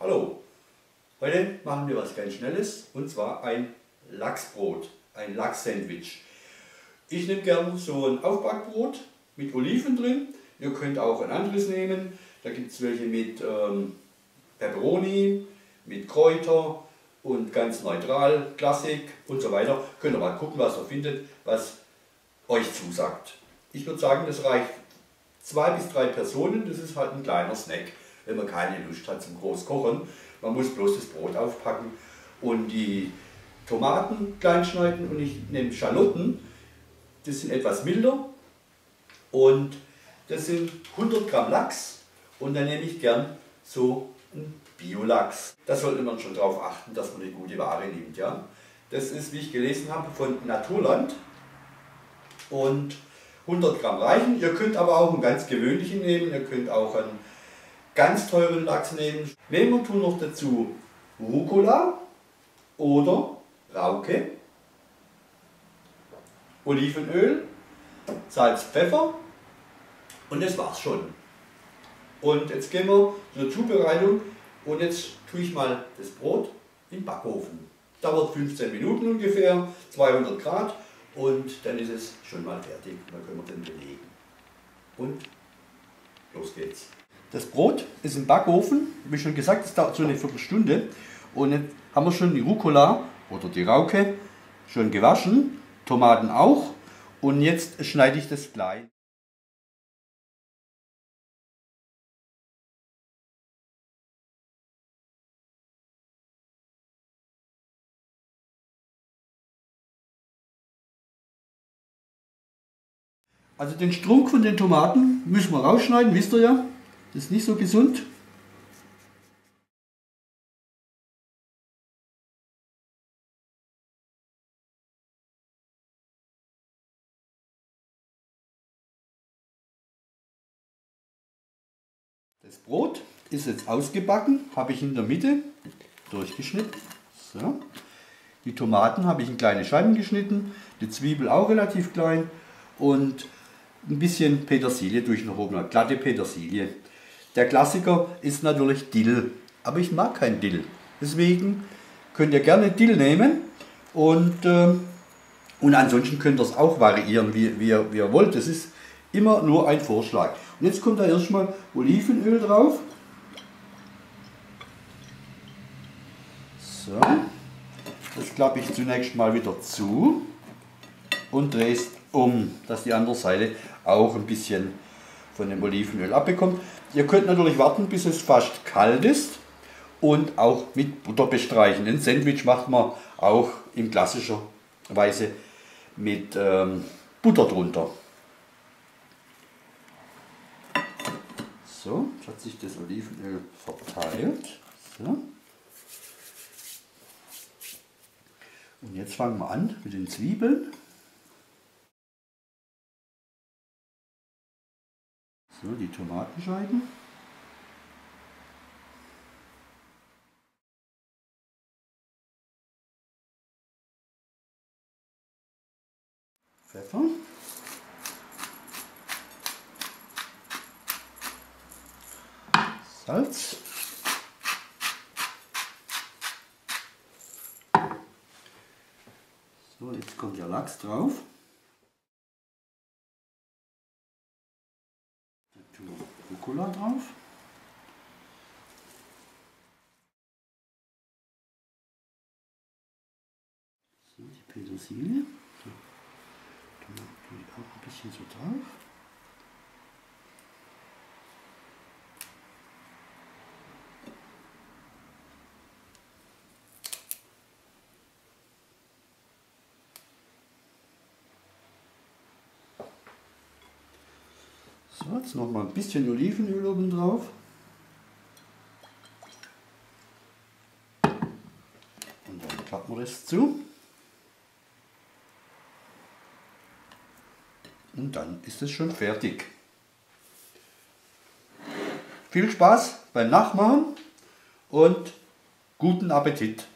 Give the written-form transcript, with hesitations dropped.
Hallo, heute machen wir was ganz Schnelles und zwar ein Lachsbrot, ein Lachssandwich. Ich nehme gern so ein Aufbackbrot mit Oliven drin. Ihr könnt auch ein anderes nehmen. Da gibt es welche mit Peperoni, mit Kräuter und ganz neutral, Klassik und so weiter. Könnt ihr mal gucken, was ihr findet, was euch zusagt. Ich würde sagen, das reicht 2 bis 3 Personen. Das ist halt ein kleiner Snack, wenn man keine Lust hat zum groß kochen. Man muss bloß das Brot aufpacken und die Tomaten klein schneiden. Und ich nehme Schalotten, das sind etwas milder. Und das sind 100 Gramm Lachs. Und dann nehme ich gern so einen Bio-Lachs. Da sollte man schon darauf achten, dass man eine gute Ware nimmt. Ja? Das ist, wie ich gelesen habe, von Naturland. Und 100 Gramm reichen. Ihr könnt aber auch einen ganz gewöhnlichen nehmen. Ihr könnt auch einen ganz teuren Lachs nehmen. Nehmen wir tun noch dazu Rucola oder Rauke, Olivenöl, Salz, Pfeffer und das war's schon. Und jetzt gehen wir zur Zubereitung und jetzt tue ich mal das Brot in den Backofen. Dauert 15 Minuten ungefähr, 200 Grad und dann ist es schon mal fertig. Dann können wir den belegen. Und los geht's. Das Brot ist im Backofen, wie schon gesagt, es dauert so eine Viertelstunde. Und jetzt haben wir schon die Rucola oder die Rauke schon gewaschen, Tomaten auch. Und jetzt schneide ich das klein. Also den Strunk von den Tomaten müssen wir rausschneiden, wisst ihr ja. Das ist nicht so gesund. Das Brot ist jetzt ausgebacken, habe ich in der Mitte durchgeschnitten. So. Die Tomaten habe ich in kleine Scheiben geschnitten, die Zwiebel auch relativ klein und ein bisschen Petersilie durch noch oben, eine glatte Petersilie. Der Klassiker ist natürlich Dill, aber ich mag kein Dill. Deswegen könnt ihr gerne Dill nehmen und ansonsten könnt ihr es auch variieren, wie ihr wollt. Das ist immer nur ein Vorschlag. Und jetzt kommt da erstmal Olivenöl drauf. So, das klappe ich zunächst mal wieder zu und drehe es um, dass die andere Seite auch ein bisschen von dem Olivenöl abbekommt. Ihr könnt natürlich warten, bis es fast kalt ist und auch mit Butter bestreichen. Ein Sandwich macht man auch in klassischer Weise mit Butter drunter. So, jetzt hat sich das Olivenöl verteilt. So. Und jetzt fangen wir an mit den Zwiebeln. So, die Tomatenscheiben. Pfeffer. Salz. So, jetzt kommt der Lachs drauf. Rucola drauf. So, die Petersilie. Da tue ich auch ein bisschen so drauf. So, jetzt noch mal ein bisschen Olivenöl oben drauf. Und dann klappen wir das zu. Und dann ist es schon fertig. Viel Spaß beim Nachmachen und guten Appetit!